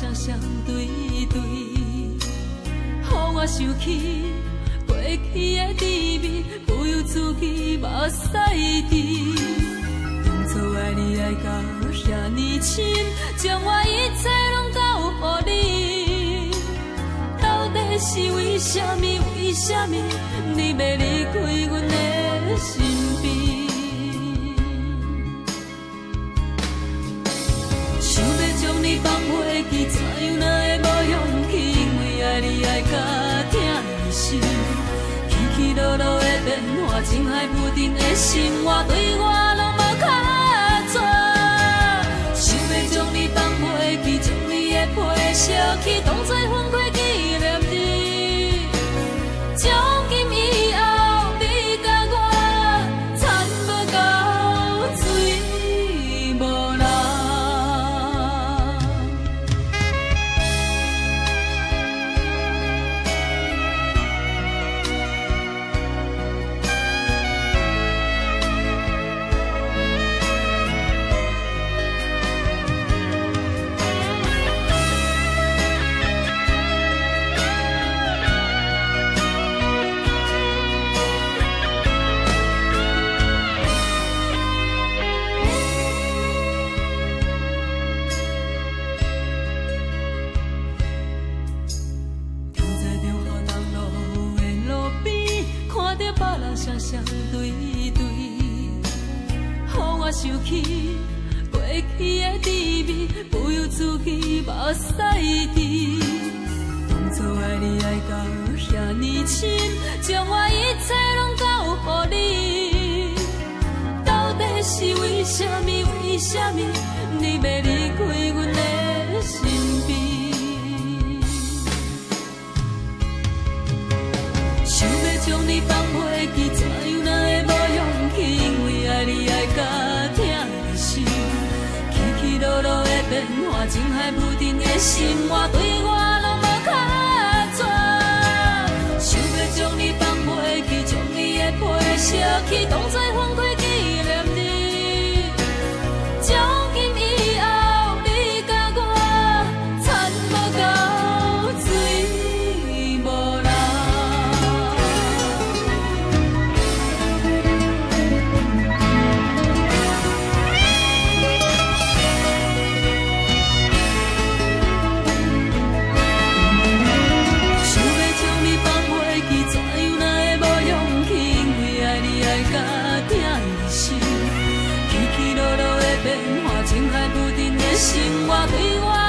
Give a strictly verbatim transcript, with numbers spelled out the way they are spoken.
双双对对，予我想起过去的滋味，不由自己目屎滴。当初爱你爱到遐尼深，将我一切拢交予你，到底是为什么？为什么你要离开阮的身边？想要将你放袂记，怎样哪会无勇气？因为爱你爱到疼你心，起起落落的变化，情海不定的心活，对我拢无卡纸。想要将你放袂记，将你的皮烧起，当作分开纪念日。从今以后，你甲我惨无到水无人。双双对对，予我想起过去的滋味，不由自己目屎滴。当初爱你爱到遐尼深，将我一切拢交予你，到底是为什么？为什么你要离开阮的身边？想要将你放袂记，怎样哪会无勇气？因为爱你爱到疼你心，起起落落的变化，情海不定的心活，对我拢无卡纸。想要将你放袂记，将你的皮烧起，当作分开纪念日。从今以后，你甲我惨无到水无人。情海不定的心，我对我。